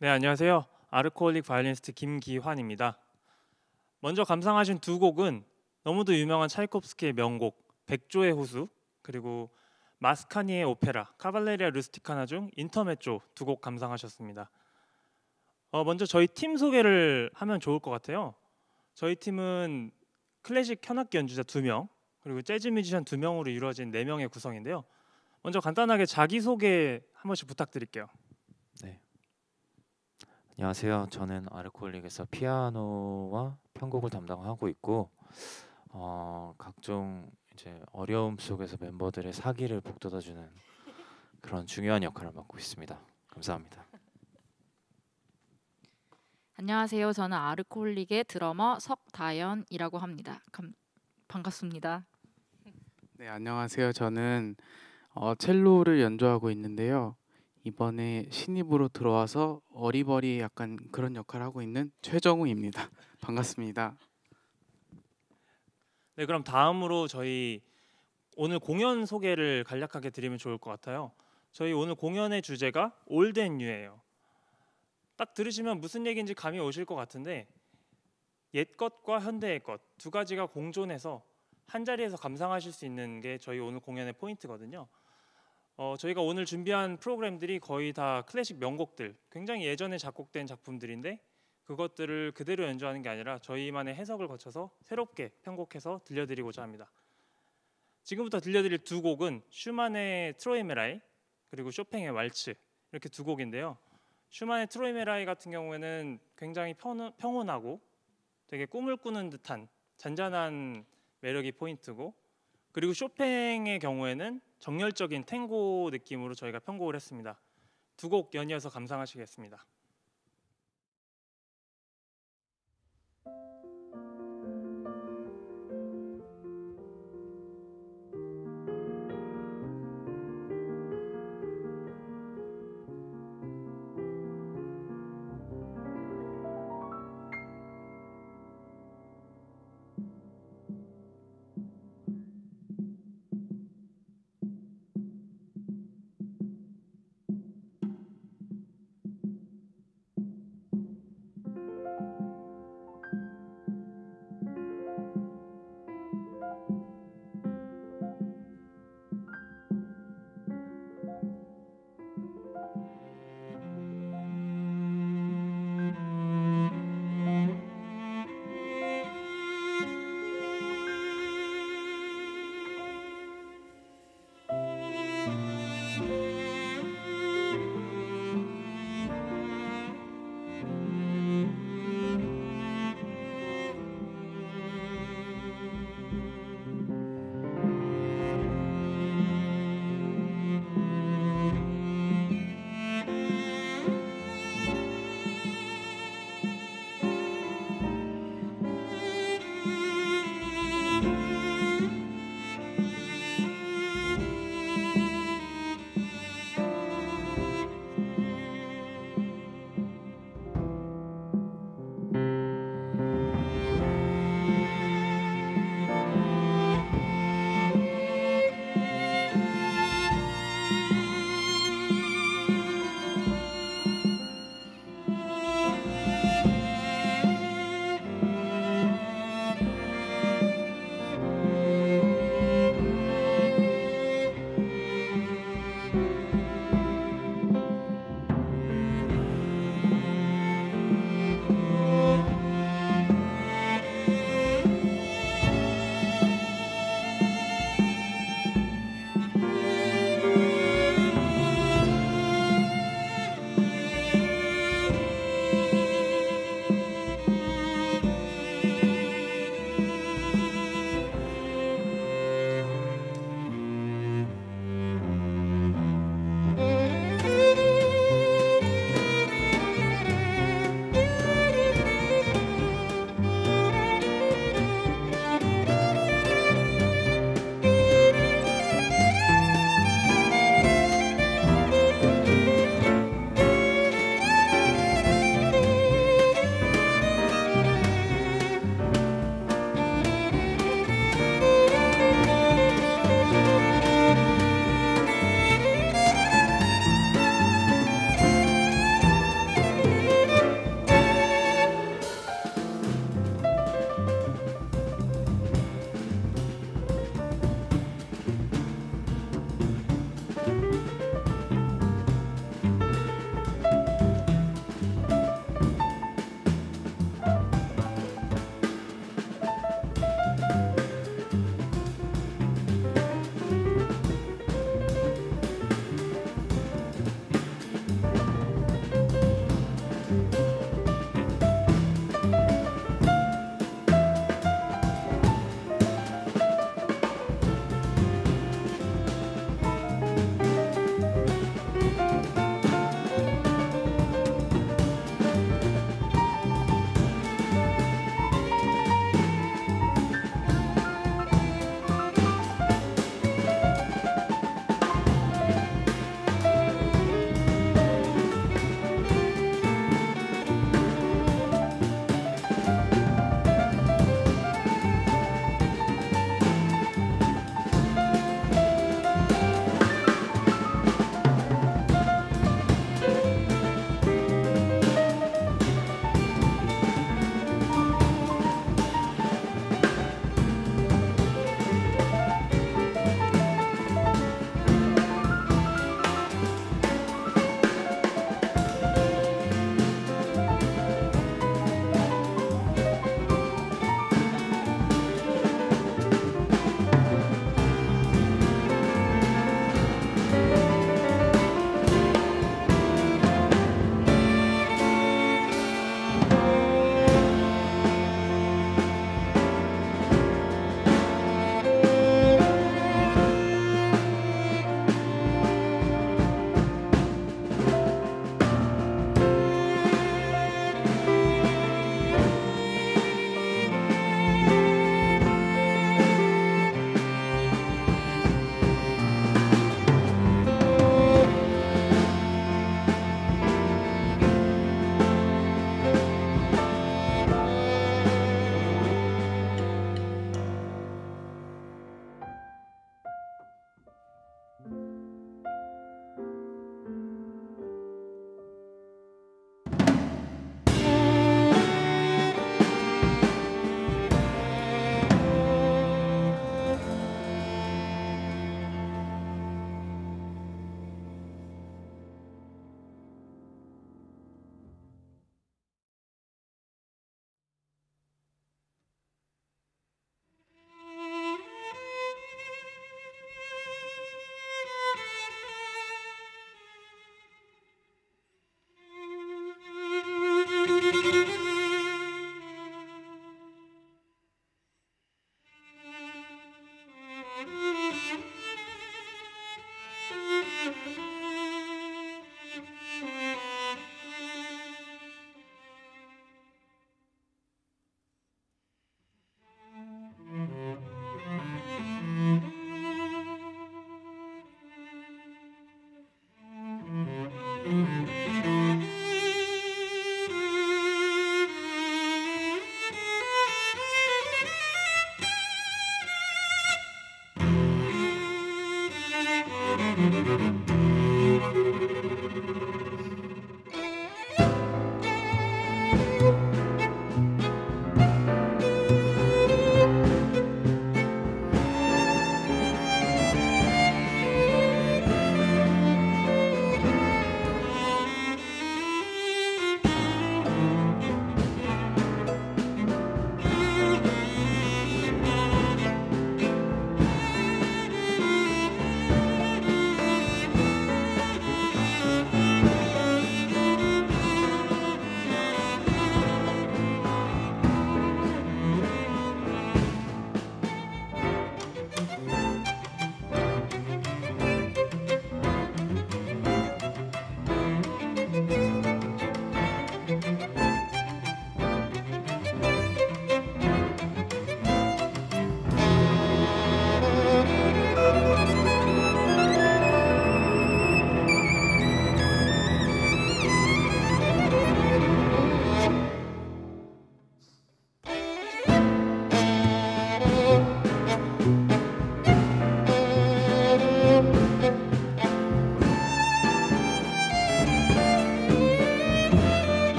네, 안녕하세요. 아르코올릭 바이올리니스트 김기환입니다. 먼저 감상하신 두 곡은 너무도 유명한 차이콥스키의 명곡 백조의 호수, 그리고 마스카니의 오페라 카발레리아 루스티카나 중 인터메조 두 곡 감상하셨습니다. 먼저 저희 팀 소개를 하면 좋을 것 같아요. 저희 팀은 클래식 현악기 연주자 2명, 그리고 재즈 뮤지션 2명으로 이루어진 4명의 구성인데요. 먼저 간단하게 자기소개 한 번씩 부탁드릴게요. 네, 안녕하세요. 저는 아르코올릭에서 피아노와 편곡을 담당하고 있고, 각종 이제 어려움 속에서 멤버들의 사기를 북돋아주는 그런 중요한 역할을 맡고 있습니다. 감사합니다. 안녕하세요. 저는 아르콜릭의 드러머 석다연이라고 합니다. 반갑습니다. 네, 안녕하세요. 저는 첼로를 연주하고 있는데요. 이번에 신입으로 들어와서 어리버리 약간 그런 역할을 하고 있는 최정우입니다. 반갑습니다. 네, 그럼 다음으로 저희 오늘 공연 소개를 간략하게 드리면 좋을 것 같아요. 저희 오늘 공연의 주제가 올드 앤 뉴예요. 딱 들으시면 무슨 얘기인지 감이 오실 것 같은데, 옛 것과 현대의 것 두 가지가 공존해서 한 자리에서 감상하실 수 있는 게 저희 오늘 공연의 포인트거든요. 저희가 오늘 준비한 프로그램들이 거의 다 클래식 명곡들, 굉장히 예전에 작곡된 작품들인데 그것들을 그대로 연주하는 게 아니라 저희만의 해석을 거쳐서 새롭게 편곡해서 들려드리고자 합니다. 지금부터 들려드릴 두 곡은 슈만의 트로이메라이, 그리고 쇼팽의 왈츠, 이렇게 두 곡인데요. 슈만의 트로이메라이 같은 경우에는 굉장히 평온하고 되게 꿈을 꾸는 듯한 잔잔한 매력이 포인트고, 그리고 쇼팽의 경우에는 정열적인 탱고 느낌으로 저희가 편곡을 했습니다. 두 곡 연이어서 감상하시겠습니다.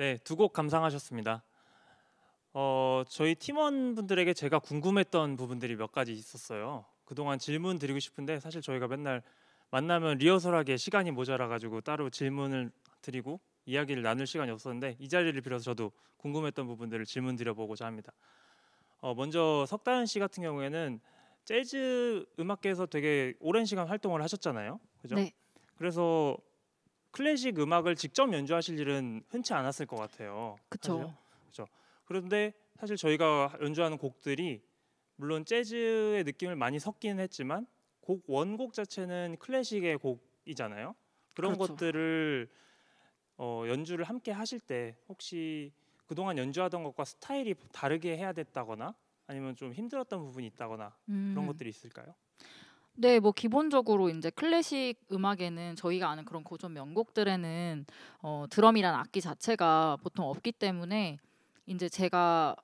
네, 두 곡 감상하셨습니다. 저희 팀원분들에게 제가 궁금했던 부분들이 몇 가지 있었어요. 그동안 질문 드리고 싶은데 사실 저희가 맨날 만나면 리허설하기에 시간이 모자라가지고 따로 질문을 드리고 이야기를 나눌 시간이 없었는데 이 자리를 빌어서 저도 궁금했던 부분들을 질문 드려보고자 합니다. 먼저 석다현 씨 같은 경우에는 재즈 음악계에서 되게 오랜 시간 활동을 하셨잖아요. 그죠? 네, 그래서 클래식 음악을 직접 연주하실 일은 흔치 않았을 것 같아요. 그쵸. 사실요? 그런데 사실 저희가 연주하는 곡들이 물론 재즈의 느낌을 많이 섞기는 했지만 곡 원곡 자체는 클래식의 곡이잖아요. 그런 그렇죠. 것들을 연주를 함께 하실 때 혹시 그동안 연주하던 것과 스타일이 다르게 해야 됐다거나 아니면 좀 힘들었던 부분이 있다거나 그런 것들이 있을까요? 네, 뭐 기본적으로 이제 클래식 음악에는 저희가 아는 그런 고전 명곡들에는 드럼이란 악기 자체가 보통 없기 때문에 이제 제가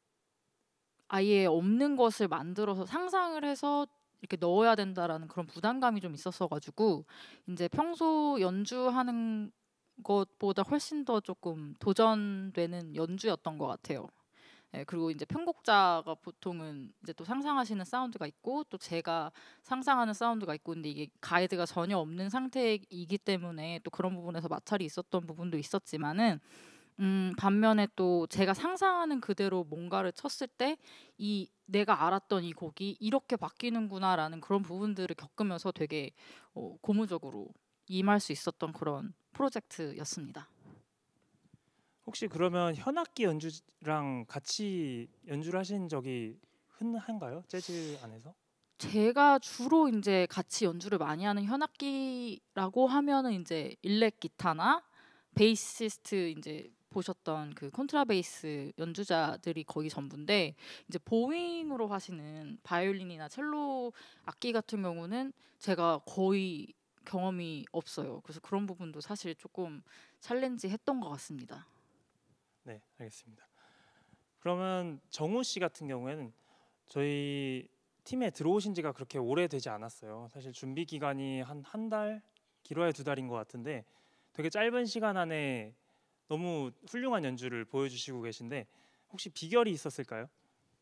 아예 없는 것을 만들어서 상상을 해서 이렇게 넣어야 된다라는 그런 부담감이 좀 있었어가지고 이제 평소 연주하는 것보다 훨씬 더 조금 도전되는 연주였던 것 같아요. 예, 그리고 이제 편곡자가 보통은 이제 또 상상하시는 사운드가 있고 또 제가 상상하는 사운드가 있고 근데 이게 가이드가 전혀 없는 상태이기 때문에 또 그런 부분에서 마찰이 있었던 부분도 있었지만은 반면에 또 제가 상상하는 그대로 뭔가를 쳤을 때 이 내가 알았던 이 곡이 이렇게 바뀌는구나라는 그런 부분들을 겪으면서 되게 고무적으로 임할 수 있었던 그런 프로젝트였습니다. 혹시 그러면 현악기 연주랑 같이 연주를 하신 적이 흔한가요? 재즈 안에서? 제가 주로 이제 같이 연주를 많이 하는 현악기라고 하면은 이제 일렉 기타나 베이시스트 이제 보셨던 그 콘트라베이스 연주자들이 거의 전부인데 이제 보잉으로 하시는 바이올린이나 첼로 악기 같은 경우는 제가 거의 경험이 없어요. 그래서 그런 부분도 사실 조금 챌린지했던 것 같습니다. 네, 알겠습니다. 그러면 정우 씨 같은 경우에는 저희 팀에 들어오신 지가 그렇게 오래되지 않았어요. 사실 준비 기간이 한 달, 길어야 두 달인 것 같은데 되게 짧은 시간 안에 너무 훌륭한 연주를 보여주시고 계신데 혹시 비결이 있었을까요?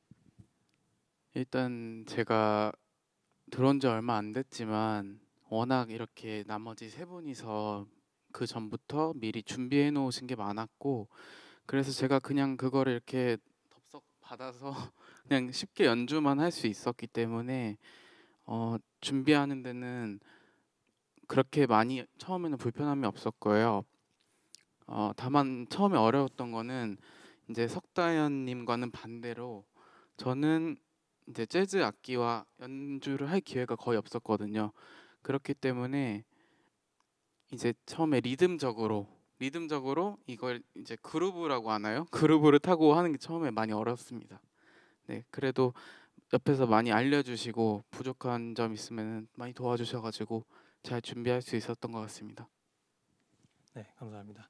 일단 제가 들어온 지 얼마 안 됐지만 워낙 이렇게 나머지 세 분이서 그 전부터 미리 준비해 놓으신 게 많았고 그래서 제가 그냥 그거를 이렇게 덥석 받아서 그냥 쉽게 연주만 할 수 있었기 때문에 준비하는 데는 그렇게 많이 처음에는 불편함이 없었고요. 다만 처음에 어려웠던 거는 이제 석다현님과는 반대로 저는 이제 재즈 악기와 연주를 할 기회가 거의 없었거든요. 그렇기 때문에 이제 처음에 리듬적으로 이걸 이제 그루브라고 하나요? 그루브를 타고 하는 게 처음에 많이 어렵습니다. 네, 그래도 옆에서 많이 알려주시고 부족한 점 있으면 많이 도와주셔가지고 잘 준비할 수 있었던 것 같습니다. 네, 감사합니다.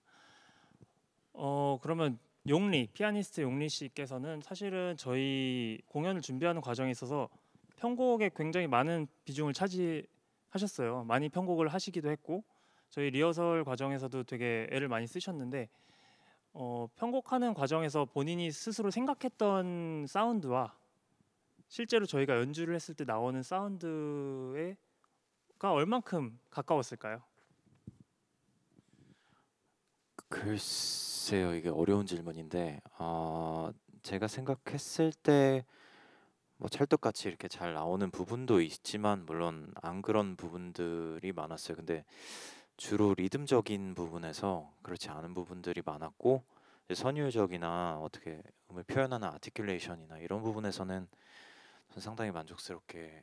그러면 피아니스트 용리 씨께서는 사실은 저희 공연을 준비하는 과정에 있어서 편곡에 굉장히 많은 비중을 차지하셨어요. 많이 편곡을 하시기도 했고 저희 리허설 과정에서도 되게 애를 많이 쓰셨는데 편곡하는 과정에서 본인이 스스로 생각했던 사운드와 실제로 저희가 연주를 했을 때 나오는 사운드가 얼만큼 가까웠을까요? 글쎄요, 이게 어려운 질문인데 제가 생각했을 때 뭐 찰떡같이 이렇게 잘 나오는 부분도 있지만 물론 안 그런 부분들이 많았어요. 근데 주로 리듬적인 부분에서 그렇지 않은 부분들이 많았고 이제 선율적이나 어떻게 음을 표현하는 아티큘레이션이나 이런 부분에서는 전 상당히 만족스럽게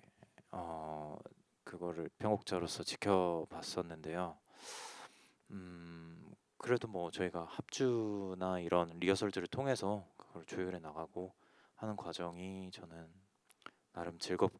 그거를 편곡자로서 지켜봤었는데요. 그래도 뭐 저희가 합주나 이런 리허설들을 통해서 그걸 조율해 나가고 하는 과정이 저는 나름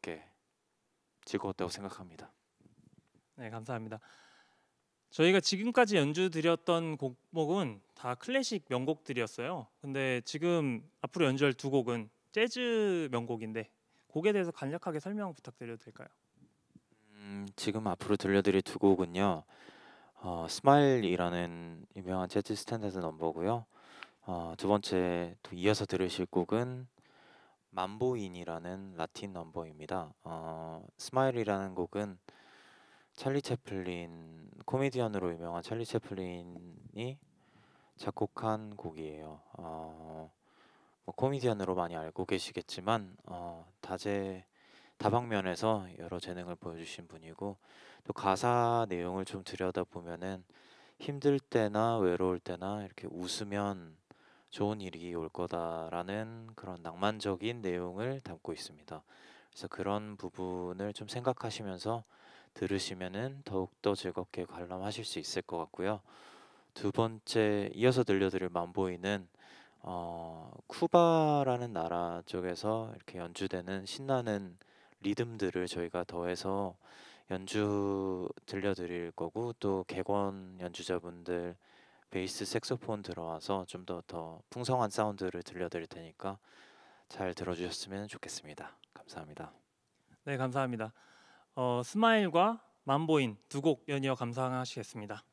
즐거웠다고 생각합니다. 네, 감사합니다. 저희가 지금까지 연주 드렸던 곡목은 다 클래식 명곡들이었어요. 근데 지금 앞으로 연주할 두 곡은 재즈 명곡인데 곡에 대해서 간략하게 설명 부탁드려도 될까요? 지금 앞으로 들려드릴 두 곡은요. 스마일이라는 유명한 재즈 스탠다드 넘버고요. 두 번째 또 이어서 들으실 곡은 맘보인이라는 라틴 넘버입니다. 스마일이라는 곡은 찰리 채플린 코미디언으로 유명한 찰리 채플린이 작곡한 곡이에요. 뭐 코미디언으로 많이 알고 계시겠지만 다방면에서 여러 재능을 보여주신 분이고 또 가사 내용을 좀 들여다보면은 힘들 때나 외로울 때나 이렇게 웃으면 좋은 일이 올 거다라는 그런 낭만적인 내용을 담고 있습니다. 그래서 그런 부분을 좀 생각하시면서 들으시면은 더욱더 즐겁게 관람하실 수 있을 것 같고요. 두 번째 이어서 들려드릴 맘보이는 쿠바라는 나라 쪽에서 이렇게 연주되는 신나는 리듬들을 저희가 더해서 연주 들려드릴 거고 또 객원 연주자분들 베이스 색소폰 들어와서 좀 더 풍성한 사운드를 들려드릴 테니까 잘 들어주셨으면 좋겠습니다. 감사합니다. 네, 감사합니다. 스마일과 맘보인 두 곡 연이어 감상하시겠습니다.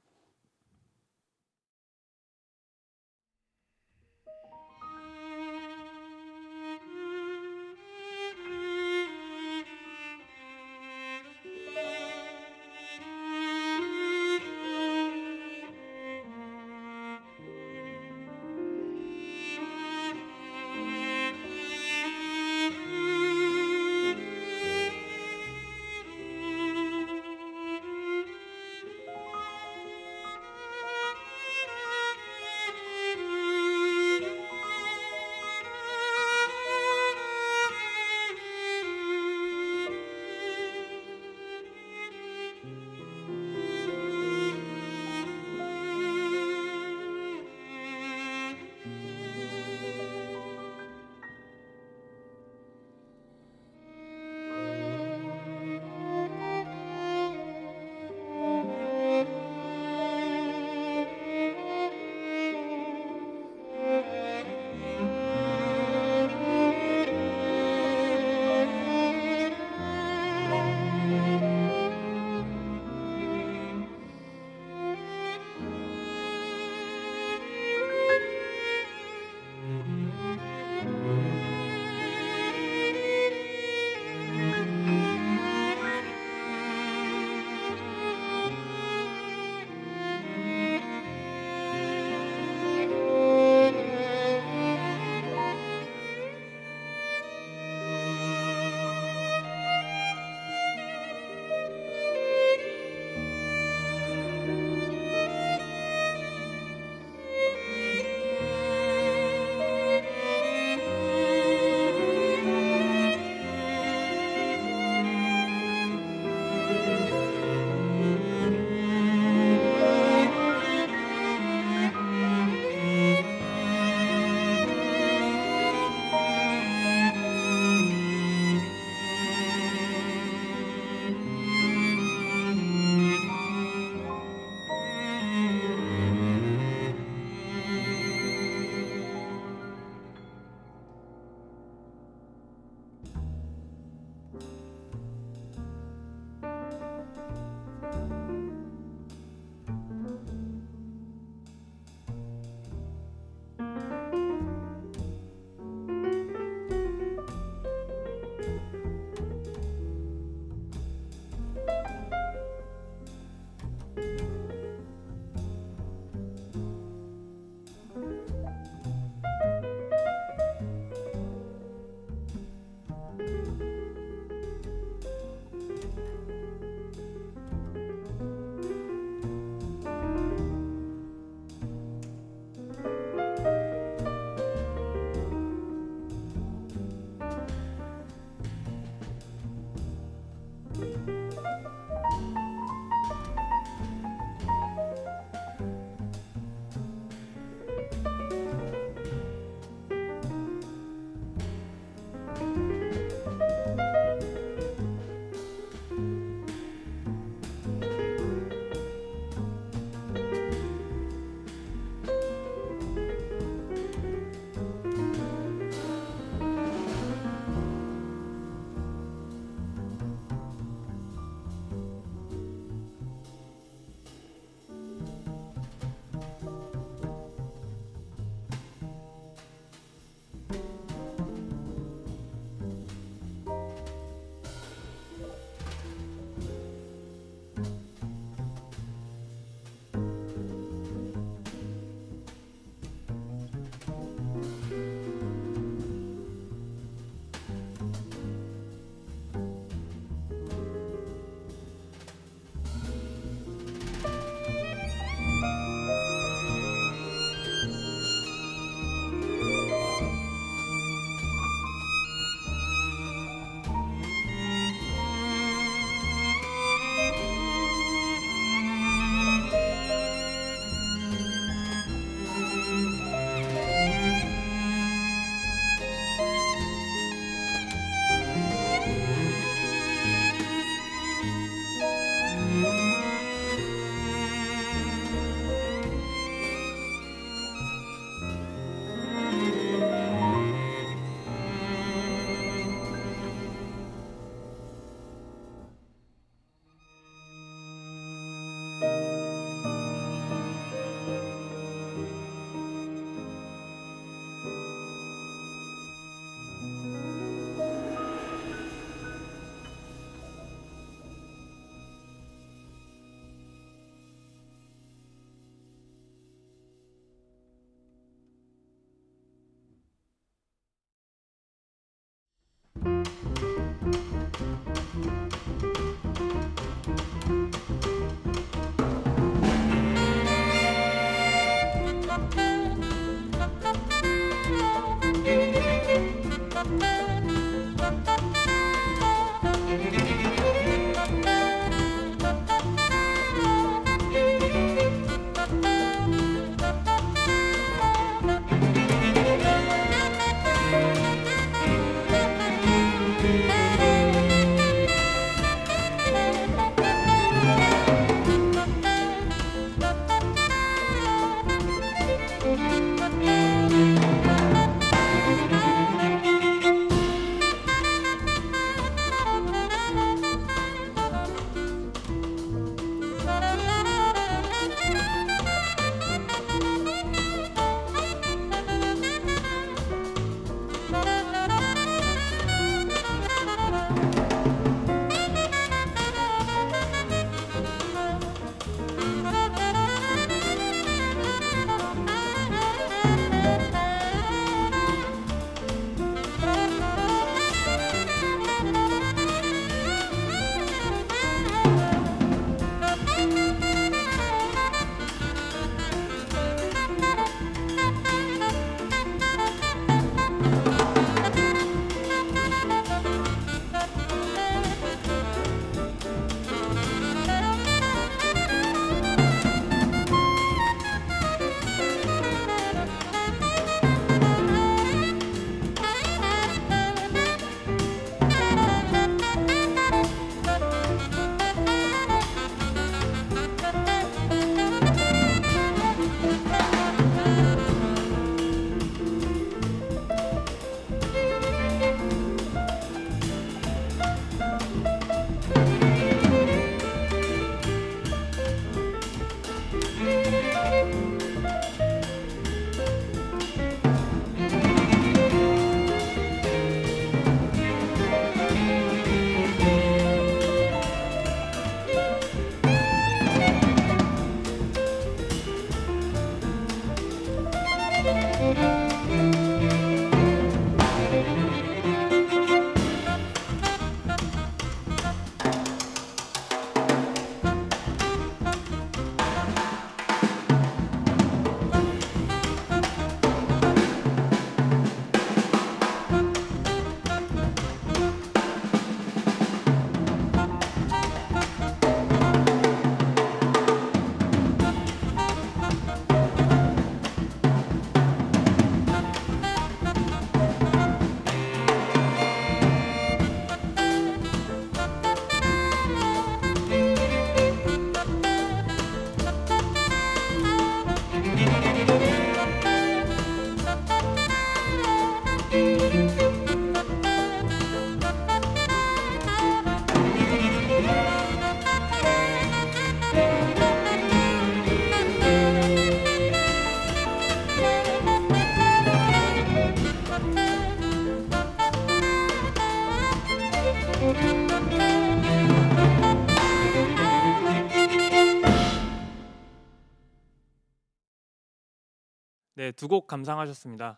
네, 두 곡 감상하셨습니다.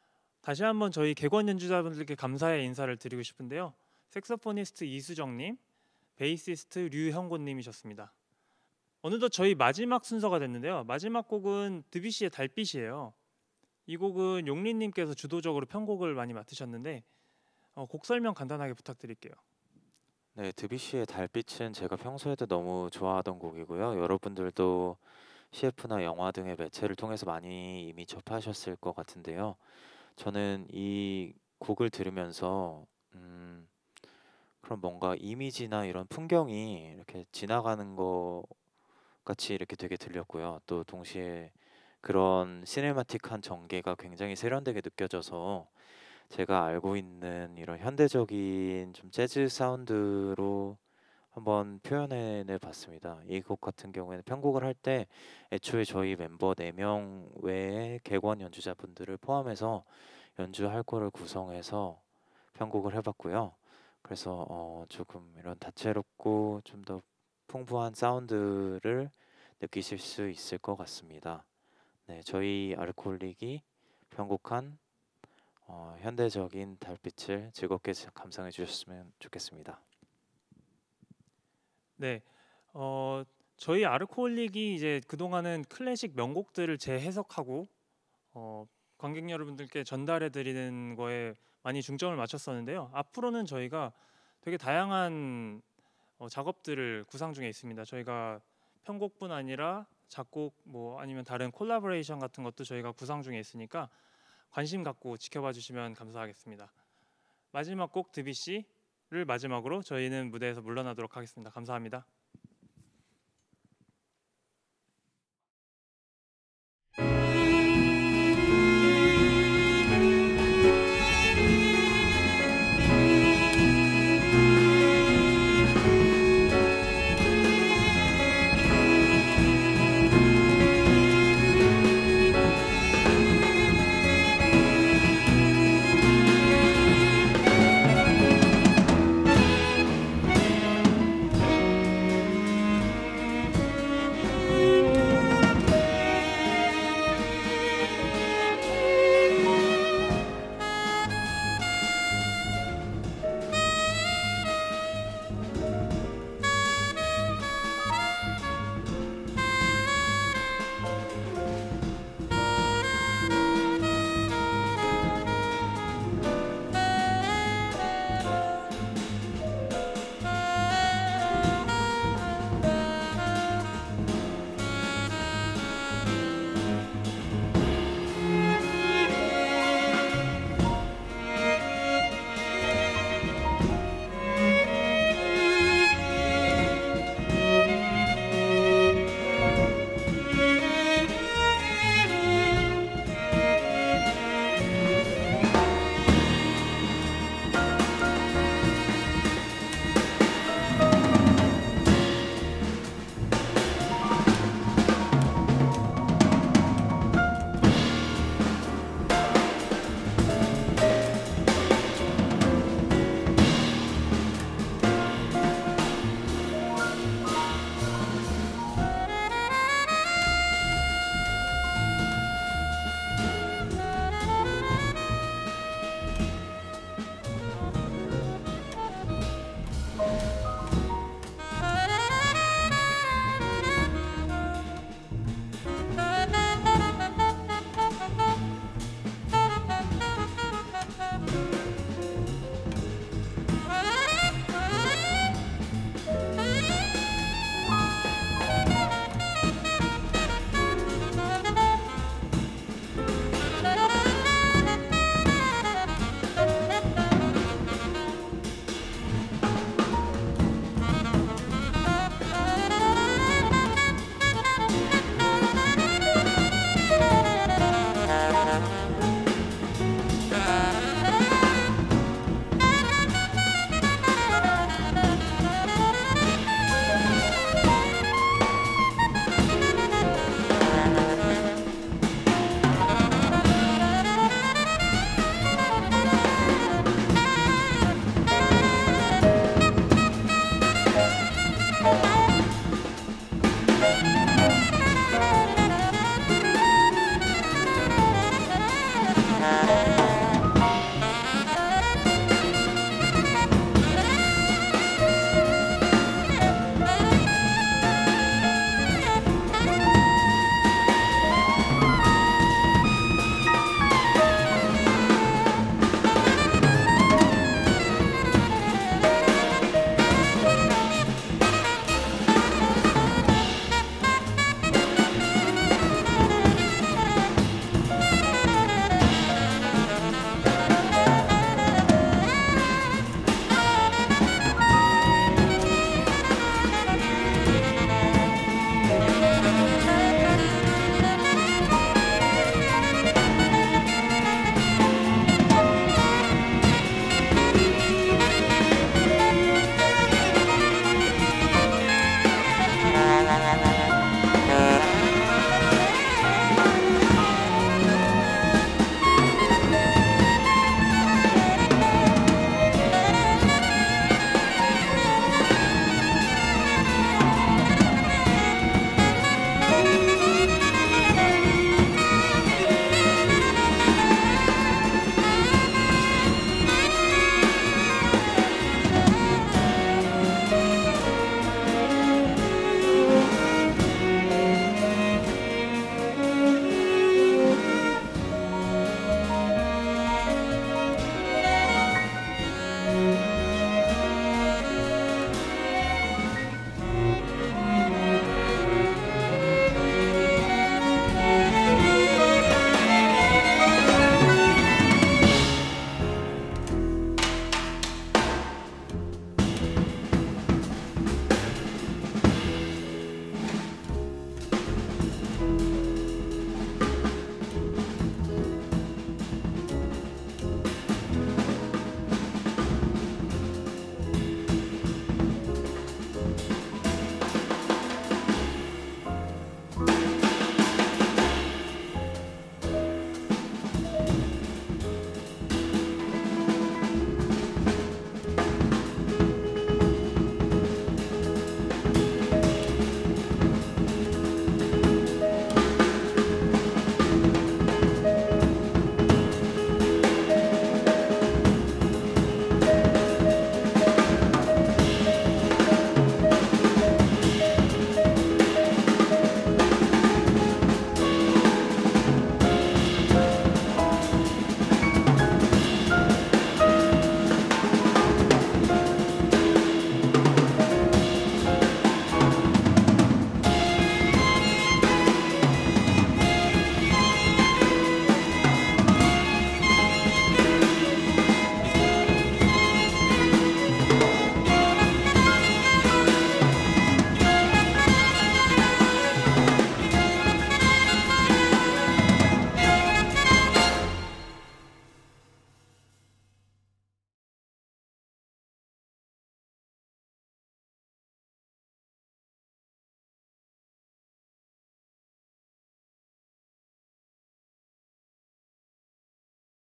다시 한번 저희 객원 연주자분들께 감사의 인사를 드리고 싶은데요. 색소포니스트 이수정님, 베이시스트 류형곤님이셨습니다. 어느덧 저희 마지막 순서가 됐는데요. 마지막 곡은 드뷔시의 달빛이에요. 이 곡은 용린님께서 주도적으로 편곡을 많이 맡으셨는데 곡 설명 간단하게 부탁드릴게요. 네, 드뷔시의 달빛은 제가 평소에도 너무 좋아하던 곡이고요. 여러분들도 CF나 영화 등의 매체를 통해서 많이 이미 접하셨을 것 같은데요. 저는 이 곡을 들으면서 그런 뭔가 이미지나 이런 풍경이 이렇게 지나가는 것 같이 이렇게 되게 들렸고요. 또 동시에 그런 시네마틱한 전개가 굉장히 세련되게 느껴져서 제가 알고 있는 이런 현대적인 좀 재즈 사운드로 한번 표현해 봤습니다. 이 곡 같은 경우에는 편곡을 할 때 애초에 저희 멤버 4명 외에 객원 연주자분들을 포함해서 연주할 거를 구성해서 편곡을 해봤고요. 그래서 조금 이런 다채롭고 좀 더 풍부한 사운드를 느끼실 수 있을 것 같습니다. 네, 저희 알코올릭이 편곡한 현대적인 달빛을 즐겁게 감상해 주셨으면 좋겠습니다. 네, 저희 아르코올릭이 이제 그동안은 클래식 명곡들을 재해석하고 관객 여러분들께 전달해 드리는 거에 많이 중점을 맞췄었는데요. 앞으로는 저희가 되게 다양한 작업들을 구상 중에 있습니다. 저희가 편곡뿐 아니라 작곡 뭐 아니면 다른 콜라보레이션 같은 것도 저희가 구상 중에 있으니까 관심 갖고 지켜봐 주시면 감사하겠습니다. 마지막 곡 드뷔시를 마지막으로 저희는 무대에서 물러나도록 하겠습니다. 감사합니다.